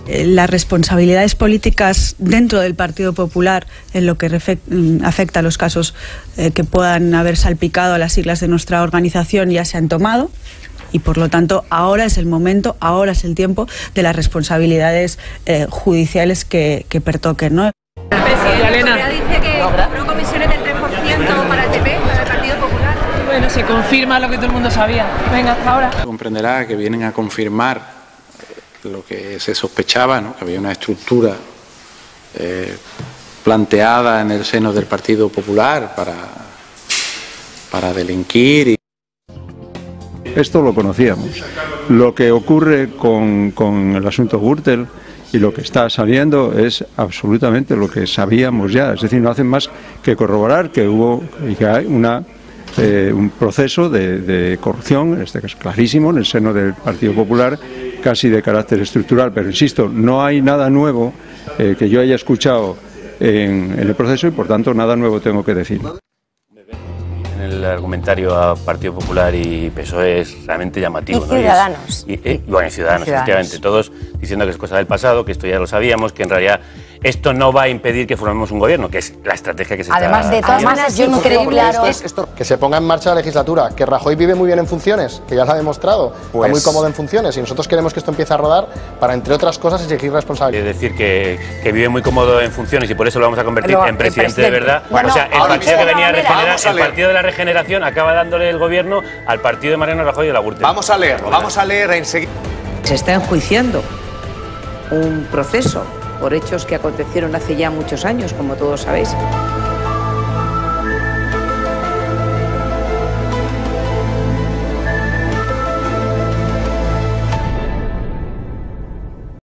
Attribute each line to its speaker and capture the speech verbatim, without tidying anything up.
Speaker 1: las responsabilidades políticas dentro del Partido Popular en lo que afecta a los casos eh, que puedan haber salpicado a las siglas de nuestra organización ya se han tomado y por lo tanto ahora es el momento, ahora es el tiempo de las responsabilidades eh, judiciales que, que pertoquen, ¿no?
Speaker 2: El presidente Correa dice que compró comisiones del tres por ciento para el P P, para el Partido Popular.
Speaker 3: Bueno, se confirma lo que todo el mundo sabía. Venga, hasta ahora.
Speaker 4: Comprenderá que vienen a confirmar lo que se sospechaba, ¿no? Que había una estructura eh, planteada en el seno del Partido Popular para, para delinquir. Y...
Speaker 5: Esto lo conocíamos. Lo que ocurre con, con el asunto Gürtel y lo que está saliendo es absolutamente lo que sabíamos ya. Es decir, no hacen más que corroborar que hubo y que hay una, eh, un proceso de, de corrupción, en este caso clarísimo, en el seno del Partido Popular, casi de carácter estructural, pero insisto, no hay nada nuevo eh, que yo haya escuchado en, en el proceso y por tanto nada nuevo tengo que decir.
Speaker 6: En el argumentario a Partido Popular y P S O E es realmente llamativo.
Speaker 7: Y Ciudadanos.
Speaker 6: ¿No? Y, y, y, bueno, y Ciudadanos,
Speaker 7: y Ciudadanos,
Speaker 6: efectivamente, todos diciendo que es cosa del pasado, que esto ya lo sabíamos, que en realidad esto no va a impedir que formemos un gobierno, que es la estrategia que se
Speaker 7: Además,
Speaker 6: está...
Speaker 7: de todas maneras, yo no creo claro...
Speaker 8: Esto, esto, que se ponga en marcha la legislatura, que Rajoy vive muy bien en funciones, que ya lo ha demostrado, pues... está muy cómodo en funciones y nosotros queremos que esto empiece a rodar para, entre otras cosas, exigir responsabilidad.
Speaker 6: Es decir, que, que vive muy cómodo en funciones y por eso lo vamos a convertir
Speaker 7: no,
Speaker 6: en presidente,
Speaker 7: presidente
Speaker 6: de verdad.
Speaker 7: bueno,
Speaker 6: o sea, el partido que venía a regenerar,
Speaker 9: a
Speaker 6: el partido de la regeneración acaba dándole el gobierno al partido de Mariano Rajoy y de la Gürtel.
Speaker 9: Vamos a leerlo, vamos a leer enseguida.
Speaker 10: Se está enjuiciando un proceso por hechos que acontecieron hace ya muchos años, como todos sabéis.